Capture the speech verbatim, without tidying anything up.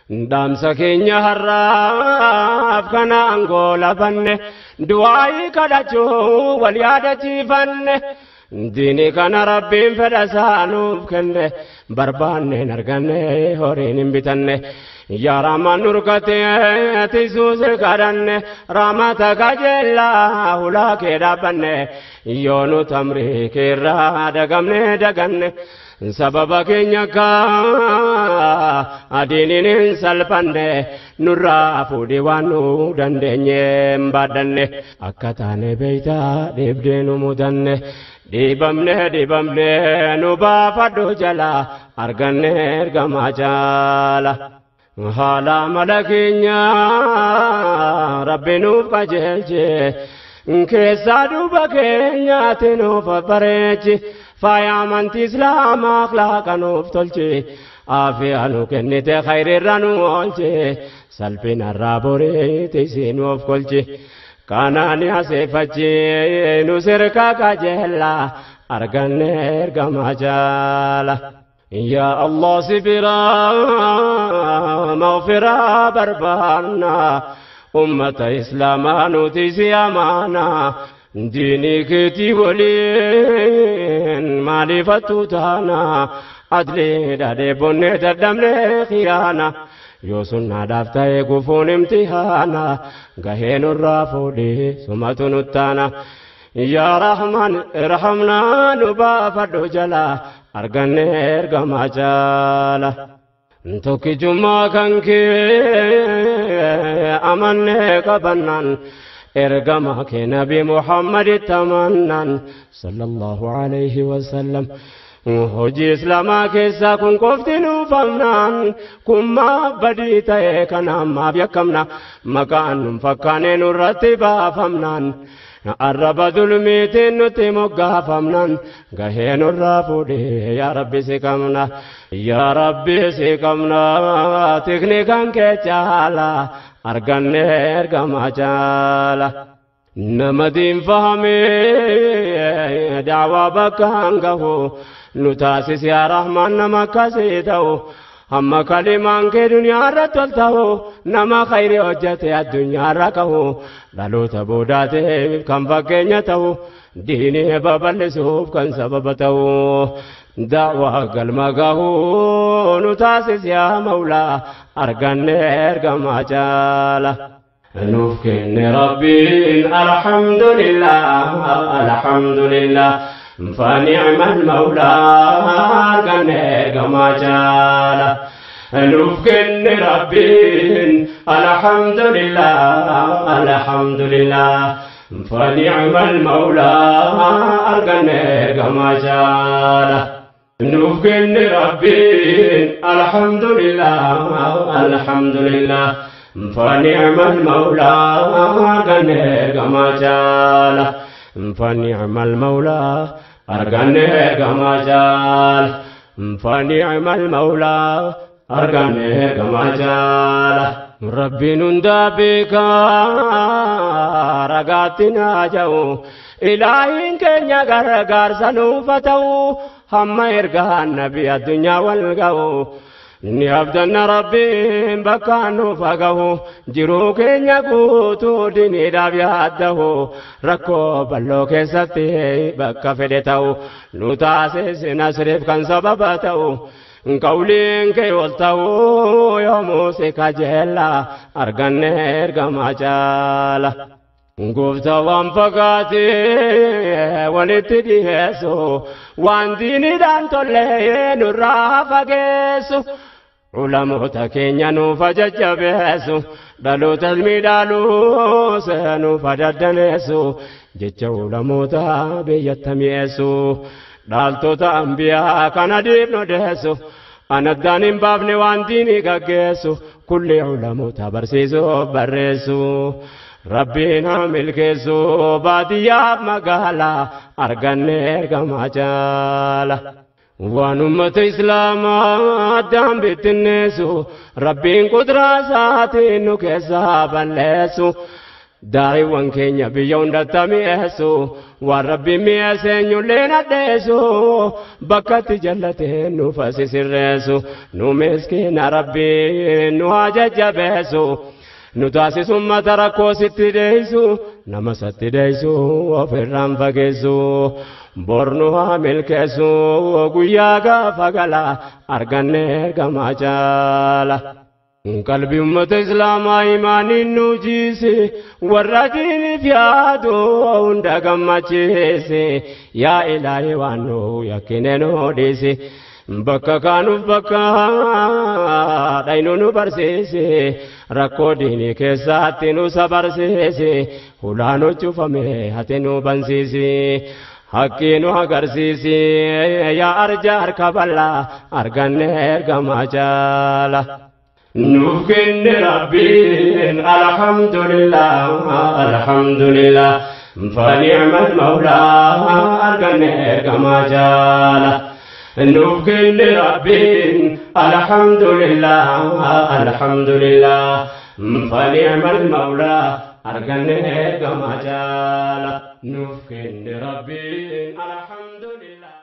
Damsa keenya harraaf kana angola banne du'aayi kadhachuu wal yaadachiifanne diini kana rabbiin fedha isaanuuf kenne barbaanne hin arganne horiin hin bitanne yaa Rahmaan nurgatee tisuuse kadhanne rahmata kajeellaa hulaa kee dhaabbanne yoo nu tamrii keerraa dagamne daganne sababa keenya ka adiinin salphanne nurraa fuudhii waan nu dandeenye baadhanne akka taane beeytaa dhiibdee nu mudanne dhiibamne dhiibamne nu baafadhu jala arganne ergamaa jaala haala mala keenya rabbi nuuf qajeelche keessaa duuba keenyaati nuuf bareechi faaya amantii islaamaa akhlaaqa nuuf tolche aafiyaa nu kennite khayrirra nu oolche salphinarraa boreete isiin nuuf kolche kanaani aseeffachi nu sirka qajeellaa arganne ergamaa jaala yaa Allah sibiraa mawfiraa barbaanna ummata islaamaa nuti si amaana diini keetii waliin maalifattu taana adlee dhaadhee bonnee daddamne khiyaana yoo sunnaadhaaf ta'e gufuun imtihaana gahee nurraa fuudhee sumatu nuttaana yaa Rahmaan irhamnaa nu baafadhu jala arganne ergamaa jaala tokkichummaa kan kee amanne qabannaan ergama ke nabi Muhammad tamannan sallallahu alayhi wa sallam hojii islaamaa keessaa kun qofti nu famnaan kun maaf badii ta'e kana ammaaf yakkamna maqaan nun fakkaane nurratti baafamnaan arraba dulmiitiin nutti moggaafamnaan gahee nurraa fuudhee yaa rabbi si qabna yaa rabbi si qabna tikni kan kee caala arganne ergamaa jaala nama diin fahamee da'waa bakkaan gahu nu taasisi yaa Rahmaan nama akkasii ta'u amma kalimaan kee duniyaarra tol ta'u nama khayrii hojjete addunyaarra qabu dhaloota boodaatiif kan fakkeenya ta'u diinii babal'isuuf kan sababa ta'u da'waa galma gahu nu taasisi yaa Mawlaa arganne ergamaa jaala nuuf kenne rabbiin alhamdulillah alhamdulillah فنعم المولى arganne ergamaa jaala nuuf kenne rabbiin alhamdulillah alhamdulillah فنعم المولى arganne ergamaa jaala nuuf kenne rabbiin alhamdulillah alhamdulillah فنعم المولى arganne ergamaa jaala فنعم المولى arganne ergamaa jaala فنعم المولى arganne ergamaa jaala rabbiin hundaa beekaa ragaatti naa ja'u ilaahiin keenya gargaarsa nuuf ta'u hamma ergaan nabi addunyaa wal ga'u ni abdanna rabbiin bakka nuuf gahu jiruu keenya guutuu diiniidhaaf yaaddahu rakkoo bal'oo keessatti bakka fedhe ta'u nu taasisi nasriif kan sababa ta'u qawliin kee ol ta'u yoomuu si kajeellaa arganne ergamaa jaala gooftaa waan fagaatee walitti dhiheessu waan diiniidhaan tollee nurraa fageessu ulamoota keenya nuuf jajjabeessu dhaloota miidhaaluu nuuf daddaneessu jecha ulamoota biyyatti mi'eessu dhaaltota ambiyaa kana diibnu deessu anaddaan hin baafne waan diinii gaggeessu kulli ulamoota barsiisuuf barreessu rabbiin milkeessu baadiyyaaf magaalaa arganne ergamaa jaala waan ummata islaamaa addaan bittinneessu rabbiin qudraa isaatiin nu keessaa balleessu داعي وان كينيا بيون دتميسو والرب ميسين يلينا ديسو بكت جلتين نفس سرسو نو مسكين ربي نو حاجة بيسو نتاسي ثم تركو ستديسو نما ستديسو وفرام فكيسو bornuha milkeessu guyyaa gaafa gala arganne ergamaa jaala qalbii ummata islaamaa imaaniin nu jiise warra diiniif yaadu hunda gammachiise yaa ilaahi waan nu yakkine nu dhiise bakka kaanuuf bakka dhaynu nu barsiise rakkoo diinii keessatti nu sabarsiise hulaanu cufame hati nu bansiise حكينو أغرسيسي يا أرجار كبلا أرغن إرغما جالا نوكين ربي الحمد لله الحمد لله فنعم المولى أرغن إرغما جالا نوكين ربي الحمد لله الحمد لله فنعم المولى أرغن إرغما جالا نفكن ربي الحمد لله